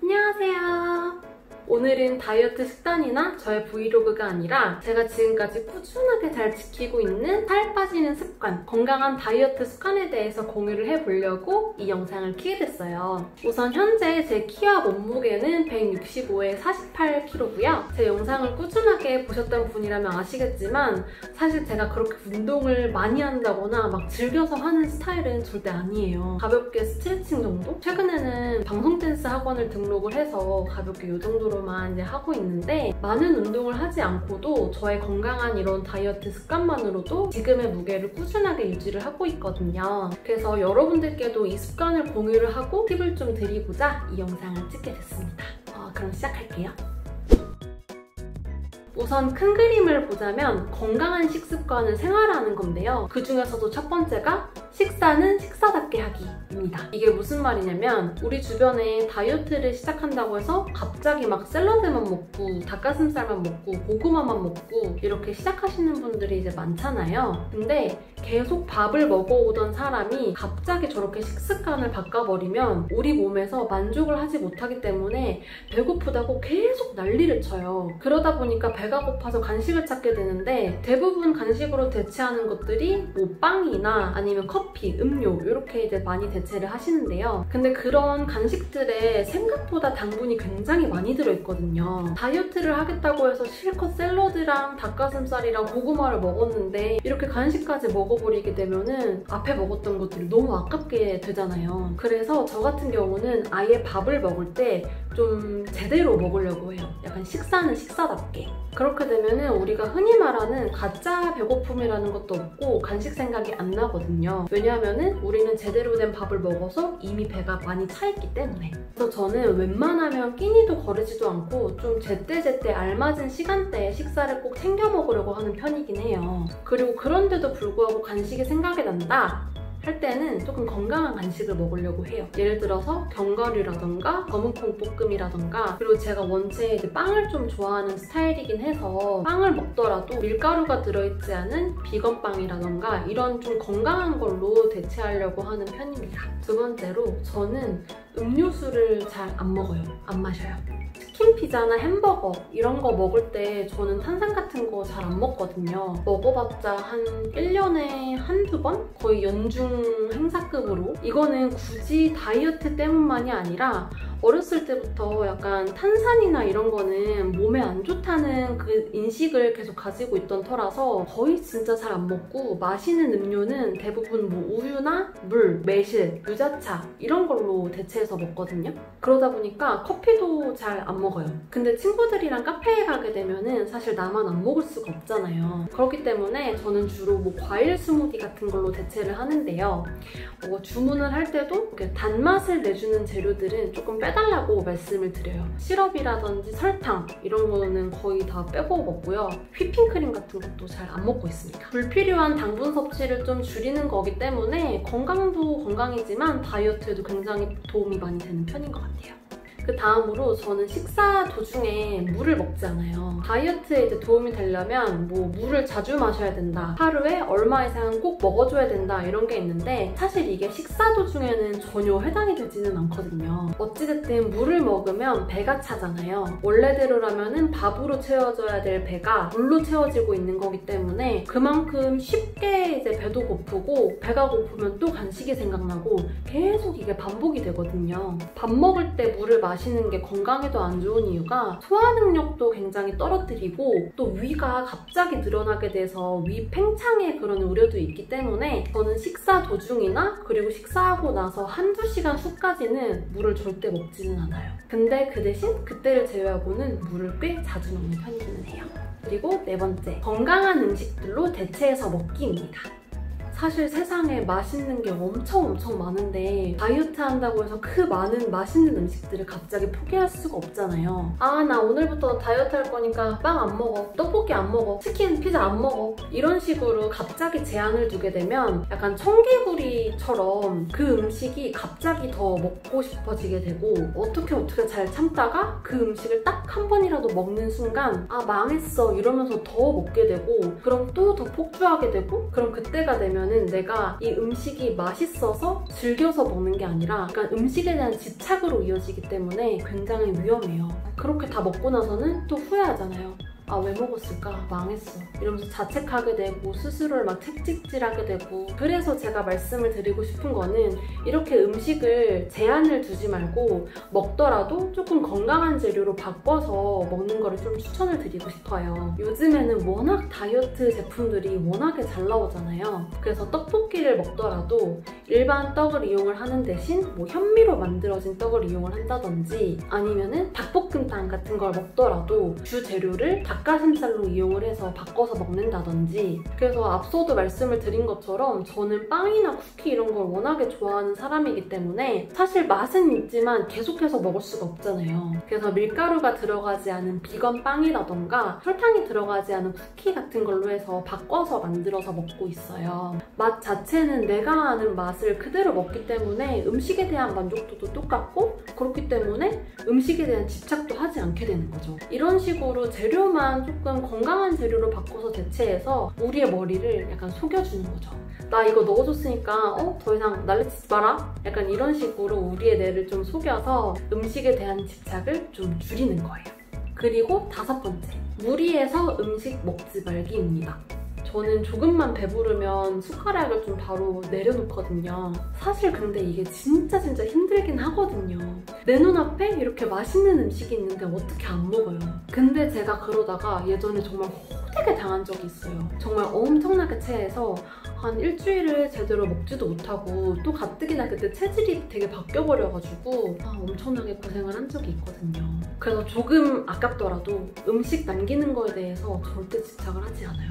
안녕하세요. 오늘은 다이어트 식단이나 저의 브이로그가 아니라 제가 지금까지 꾸준하게 잘 지키고 있는 살 빠지는 습관, 건강한 다이어트 습관에 대해서 공유를 해보려고 이 영상을 키게 됐어요. 우선 현재 제 키와 몸무게는 165에 48kg고요. 제 영상을 꾸준하게 보셨던 분이라면 아시겠지만 사실 제가 그렇게 운동을 많이 한다거나 막 즐겨서 하는 스타일은 절대 아니에요. 가볍게 스트레칭 정도? 최근에는 방송 댄스 학원을 등록을 해서 가볍게 이 정도로 만 이제 하고 있는데 많은 운동을 하지 않고도 저의 건강한 이런 다이어트 습관만으로도 지금의 무게를 꾸준하게 유지를 하고 있거든요. 그래서 여러분들께도 이 습관을 공유를 하고 팁을 좀 드리고자 이 영상을 찍게 됐습니다. 그럼 시작할게요. 우선 큰 그림을 보자면 건강한 식습관을 생활하는 건데요. 그 중에서도 첫 번째가 식사는 식사답게 하기입니다. 이게 무슨 말이냐면 우리 주변에 다이어트를 시작한다고 해서 갑자기 막 샐러드만 먹고 닭가슴살만 먹고 고구마만 먹고 이렇게 시작하시는 분들이 이제 많잖아요. 근데 계속 밥을 먹어오던 사람이 갑자기 저렇게 식습관을 바꿔버리면 우리 몸에서 만족을 하지 못하기 때문에 배고프다고 계속 난리를 쳐요. 그러다 보니까 배가 고파서 간식을 찾게 되는데 대부분 간식으로 대체하는 것들이 뭐 빵이나 아니면 커피, 음료 이렇게 이제 많이 대체를 하시는데요. 근데 그런 간식들에 생각보다 당분이 굉장히 많이 들어있거든요. 다이어트를 하겠다고 해서 실컷 샐러드랑 닭가슴살이랑 고구마를 먹었는데 이렇게 간식까지 먹어버리게 되면은 앞에 먹었던 것들이 너무 아깝게 되잖아요. 그래서 저 같은 경우는 아예 밥을 먹을 때 좀 제대로 먹으려고 해요. 약간 식사는 식사답게. 그렇게 되면은 우리가 흔히 말하는 가짜 배고픔이라는 것도 없고 간식 생각이 안 나거든요. 왜냐하면은 우리는 제대로 된 밥을 먹어서 이미 배가 많이 차 있기 때문에. 그래서 저는 웬만하면 끼니도 거르지도 않고 좀 제때제때 알맞은 시간대에 식사를 꼭 챙겨 먹으려고 하는 편이긴 해요. 그리고 그런데도 불구하고 간식이 생각이 난다 할 때는 조금 건강한 간식을 먹으려고 해요. 예를 들어서 견과류라던가 검은콩 볶음이라던가, 그리고 제가 원체 이제 빵을 좀 좋아하는 스타일이긴 해서 빵을 먹더라도 밀가루가 들어있지 않은 비건 빵이라던가 이런 좀 건강한 걸로 대체하려고 하는 편입니다. 두 번째로 저는 음료수를 잘 안 먹어요. 안 마셔요. 치킨 피자나 햄버거 이런 거 먹을 때 저는 탄산 같은 거 잘 안 먹거든요. 먹어봤자 한 1년에 한두 번? 거의 연중 행사급으로. 이거는 굳이 다이어트 때문만이 아니라 어렸을 때부터 약간 탄산이나 이런 거는 몸에 안 좋다는 그 인식을 계속 가지고 있던 터라서 거의 진짜 잘 안 먹고, 마시는 음료는 대부분 뭐 우유나 물, 매실, 유자차 이런 걸로 대체해서 먹거든요. 그러다 보니까 커피도 잘 안 먹어요. 근데 친구들이랑 카페에 가게 되면은 사실 나만 안 먹을 수가 없잖아요. 그렇기 때문에 저는 주로 뭐 과일 스무디 같은 걸로 대체를 하는데요. 주문을 할 때도 이렇게 단맛을 내주는 재료들은 조금 빼달라고 말씀을 드려요. 시럽이라든지 설탕 이런 거는 거의 다 빼고 먹고요. 휘핑크림 같은 것도 잘 안 먹고 있습니다. 불필요한 당분 섭취를 좀 줄이는 거기 때문에 건강도 건강이지만 다이어트에도 굉장히 도움이 많이 되는 편인 것 같아요. 그 다음으로 저는 식사 도중에 물을 먹지 않아요. 다이어트에 이제 도움이 되려면 뭐 물을 자주 마셔야 된다, 하루에 얼마 이상은 꼭 먹어줘야 된다 이런 게 있는데 사실 이게 식사 도중에는 전혀 해당이 되지는 않거든요. 어찌됐든 물을 먹으면 배가 차잖아요. 원래대로라면은 밥으로 채워져야 될 배가 물로 채워지고 있는 거기 때문에 그만큼 쉽게 이제 배도 고프고 배가 고프면 또 간식이 생각나고 계속 이게 반복이 되거든요. 밥 먹을 때 물을 마시는 게 건강에도 안 좋은 이유가 소화 능력도 굉장히 떨어뜨리고 또 위가 갑자기 늘어나게 돼서 위 팽창의 그런 우려도 있기 때문에 저는 식사 도중이나 그리고 식사하고 나서 한두 시간 후까지는 물을 절대 먹지는 않아요. 근데 그 대신 그때를 제외하고는 물을 꽤 자주 먹는 편이기는 해요. 그리고 네 번째, 건강한 음식들로 대체해서 먹기입니다. 사실 세상에 맛있는 게 엄청 많은데 다이어트 한다고 해서 그 많은 맛있는 음식들을 갑자기 포기할 수가 없잖아요. 나 오늘부터 다이어트 할 거니까 빵 안 먹어, 떡볶이 안 먹어, 치킨, 피자 안 먹어 이런 식으로 갑자기 제한을 두게 되면 약간 청개구리처럼 그 음식이 갑자기 더 먹고 싶어지게 되고 어떻게 잘 참다가 그 음식을 딱 한 번이라도 먹는 순간 망했어 이러면서 더 먹게 되고 그럼 또 더 폭주하게 되고 그럼 그때가 되면 보면은 내가 이 음식이 맛있어서 즐겨서 먹는 게 아니라 약간 음식에 대한 집착으로 이어지기 때문에 굉장히 위험해요. 그렇게 다 먹고 나서는 또 후회하잖아요. 아, 왜 먹었을까? 망했어. 이러면서 자책하게 되고 스스로를 막 채찍질하게 되고. 그래서 제가 말씀을 드리고 싶은 거는 이렇게 음식을 제한을 두지 말고 먹더라도 조금 건강한 재료로 바꿔서 먹는 거를 좀 추천을 드리고 싶어요. 요즘에는 워낙 다이어트 제품들이 워낙에 잘 나오잖아요. 그래서 떡볶이를 먹더라도 일반 떡을 이용을 하는 대신 뭐 현미로 만들어진 떡을 이용을 한다든지 아니면은 닭볶음탕 같은 걸 먹더라도 주 재료를 닭가슴살로 이용을 해서 바꿔서 먹는다든지. 그래서 앞서도 말씀을 드린 것처럼 저는 빵이나 쿠키 이런 걸 워낙에 좋아하는 사람이기 때문에 사실 맛은 있지만 계속해서 먹을 수가 없잖아요. 그래서 밀가루가 들어가지 않은 비건 빵이라던가 설탕이 들어가지 않은 쿠키 같은 걸로 해서 바꿔서 만들어서 먹고 있어요. 맛 자체는 내가 아는 맛을 그대로 먹기 때문에 음식에 대한 만족도도 똑같고, 그렇기 때문에 음식에 대한 집착도 하지 않게 되는 거죠. 이런 식으로 재료만 조금 건강한 재료로 바꿔서 대체해서 우리의 머리를 약간 속여주는 거죠. 나 이거 넣어줬으니까 더 이상 난리치지 마라? 약간 이런 식으로 우리의 뇌를 좀 속여서 음식에 대한 집착을 좀 줄이는 거예요. 그리고 5번째, 무리해서 음식 먹지 말기입니다. 저는 조금만 배부르면 숟가락을 좀 바로 내려놓거든요. 사실 근데 이게 진짜 힘들긴 하거든요. 내 눈앞에 이렇게 맛있는 음식이 있는데 어떻게 안 먹어요? 근데 제가 그러다가 예전에 정말 호되게 당한 적이 있어요. 정말 엄청나게 체해서 한 일주일을 제대로 먹지도 못하고 또 가뜩이나 그때 체질이 되게 바뀌어버려가지고 엄청나게 고생을 한 적이 있거든요. 그래서 조금 아깝더라도 음식 남기는 거에 대해서 절대 집착을 하지 않아요.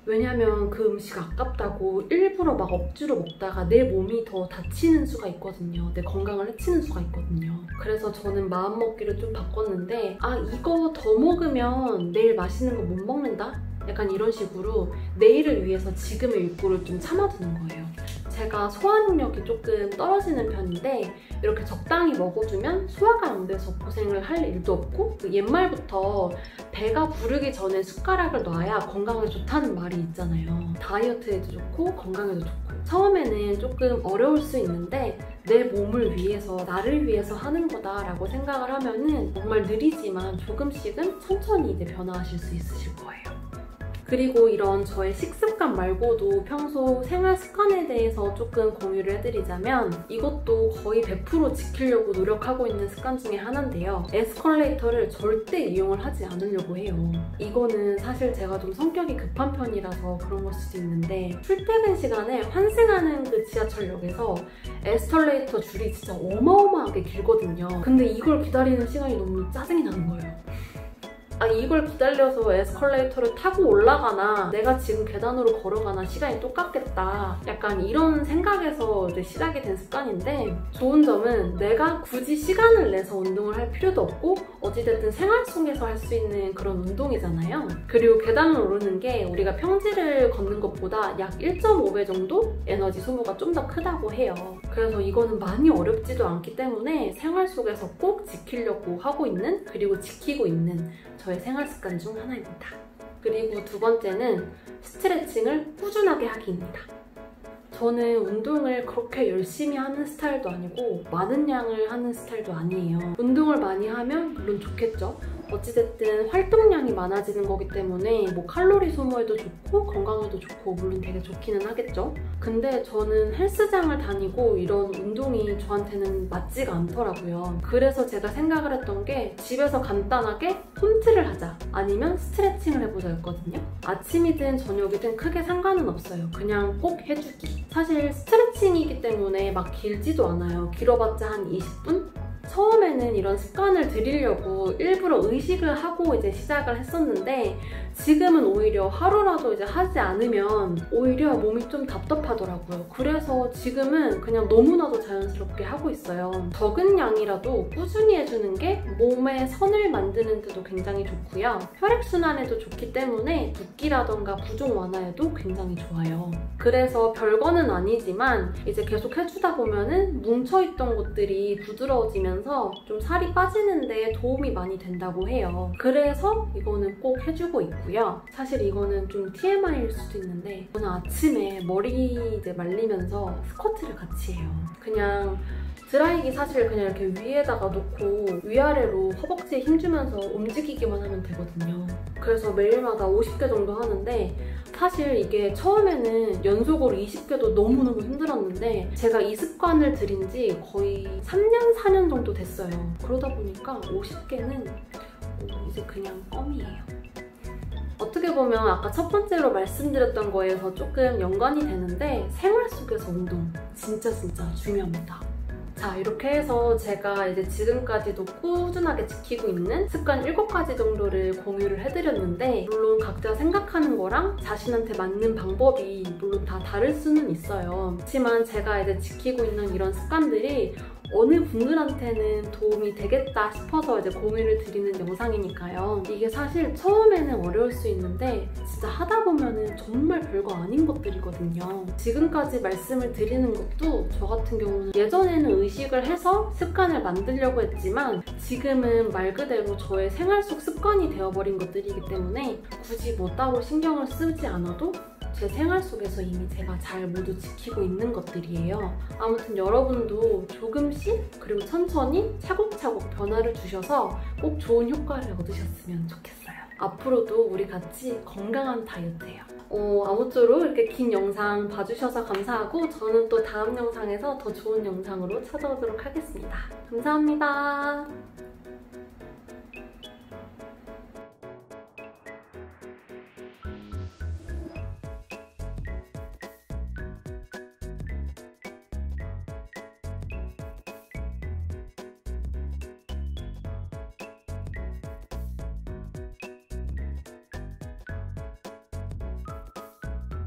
왜냐면 그 음식 아깝다고 일부러 막 억지로 먹다가 내 몸이 더 다치는 수가 있거든요. 내 건강을 해치는 수가 있거든요. 그래서 저는 마음먹기를 좀 바꿨는데 이거 더 먹으면 내일 맛있는 거 못 먹는다? 약간 이런 식으로 내일을 위해서 지금의 욕구를 좀 참아두는 거예요. 제가 소화 능력이 조금 떨어지는 편인데 이렇게 적당히 먹어주면 소화가 안 돼서 고생을 할 일도 없고, 옛말부터 배가 부르기 전에 숟가락을 놔야 건강에 좋다는 말이 있잖아요. 다이어트에도 좋고 건강에도 좋고. 처음에는 조금 어려울 수 있는데 내 몸을 위해서, 나를 위해서 하는 거다라고 생각을 하면은 정말 느리지만 조금씩은 천천히 이제 변화하실 수 있으실 거예요. 그리고 이런 저의 식습관 말고도 평소 생활 습관에 대해서 조금 공유를 해드리자면 이것도 거의 100% 지키려고 노력하고 있는 습관 중에 하나인데요. 에스컬레이터를 절대 이용을 하지 않으려고 해요. 이거는 사실 제가 좀 성격이 급한 편이라서 그런 걸 수도 있는데 출퇴근 시간에 환승하는 그 지하철역에서 에스컬레이터 줄이 진짜 어마어마하게 길거든요. 근데 이걸 기다리는 시간이 너무 짜증이 나는 거예요. 이걸 기다려서 에스컬레이터를 타고 올라가나 내가 지금 계단으로 걸어가나 시간이 똑같겠다. 약간 이런 생각에서 이제 시작이 된 습관인데, 좋은 점은 내가 굳이 시간을 내서 운동을 할 필요도 없고 어찌됐든 생활 속에서 할 수 있는 그런 운동이잖아요. 그리고 계단을 오르는 게 우리가 평지를 걷는 것보다 약 1.5배 정도 에너지 소모가 좀 더 크다고 해요. 그래서 이거는 많이 어렵지도 않기 때문에 생활 속에서 꼭 지키려고 하고 있는, 그리고 지키고 있는 저의 생활 습관 중 하나입니다. 그리고 2번째는 스트레칭을 꾸준하게 하기입니다. 저는 운동을 그렇게 열심히 하는 스타일도 아니고 많은 양을 하는 스타일도 아니에요. 운동을 많이 하면 물론 좋겠죠. 어찌됐든 활동량이 많아지는 거기 때문에 뭐 칼로리 소모에도 좋고 건강에도 좋고 물론 되게 좋기는 하겠죠. 근데 저는 헬스장을 다니고 이런 운동이 저한테는 맞지가 않더라고요. 그래서 제가 생각을 했던 게 집에서 간단하게 홈트를 하자, 아니면 스트레칭을 해보자 였거든요. 아침이든 저녁이든 크게 상관은 없어요. 그냥 꼭 해주기. 사실 스트레칭이기 때문에 막 길지도 않아요. 길어봤자 한 20분? 처음에는 이런 습관을 들이려고 일부러 의식을 하고 이제 시작을 했었는데 지금은 오히려 하루라도 이제 하지 않으면 오히려 몸이 좀 답답하더라고요. 그래서 지금은 그냥 너무나도 자연스럽게 하고 있어요. 적은 양이라도 꾸준히 해주는 게 몸의 선을 만드는 데도 굉장히 좋고요. 혈액순환에도 좋기 때문에 붓기라던가 부종 완화에도 굉장히 좋아요. 그래서 별거는 아니지만 이제 계속 해주다 보면은 뭉쳐있던 곳들이 부드러워지면서 좀 살이 빠지는데 도움이 많이 된다고 해요. 그래서 이거는 꼭 해주고 있고요. 사실 이거는 좀 TMI일 수도 있는데 저는 아침에 머리 이제 말리면서 스쿼트를 같이 해요. 그냥 드라이기 사실 그냥 이렇게 위에다가 놓고 위아래로 허벅지에 힘주면서 움직이기만 하면 되거든요. 그래서 매일마다 50개 정도 하는데 사실 이게 처음에는 연속으로 20개도 너무너무 힘들었는데 제가 이 습관을 들인 지 거의 3년, 4년 정도 됐어요. 그러다 보니까 50개는 이제 그냥 껌이에요. 어떻게 보면 아까 첫 번째로 말씀드렸던 거에서 조금 연관이 되는데 생활 속에서 운동 진짜 중요합니다. 자, 이렇게 해서 제가 이제 지금까지도 꾸준하게 지키고 있는 습관 7가지 정도를 공유를 해드렸는데 물론 각자 생각하는 거랑 자신한테 맞는 방법이 물론 다 다를 수는 있어요. 그렇지만 제가 이제 지키고 있는 이런 습관들이 어느 분들한테는 도움이 되겠다 싶어서 이제 공유를 드리는 영상이니까요. 이게 사실 처음에는 어려울 수 있는데 진짜 하다 보면은 정말 별거 아닌 것들이거든요. 지금까지 말씀을 드리는 것도 저 같은 경우는 예전에는 의식을 해서 습관을 만들려고 했지만 지금은 말 그대로 저의 생활 속 습관이 되어버린 것들이기 때문에 굳이 뭐 따로 신경을 쓰지 않아도 제 생활 속에서 이미 제가 잘 모두 지키고 있는 것들이에요. 아무튼 여러분도 조금씩 그리고 천천히 차곡차곡 변화를 주셔서 꼭 좋은 효과를 얻으셨으면 좋겠어요. 앞으로도 우리 같이 건강한 다이어트해요. 아무쪼록 이렇게 긴 영상 봐주셔서 감사하고 저는 또 다음 영상에서 더 좋은 영상으로 찾아오도록 하겠습니다. 감사합니다.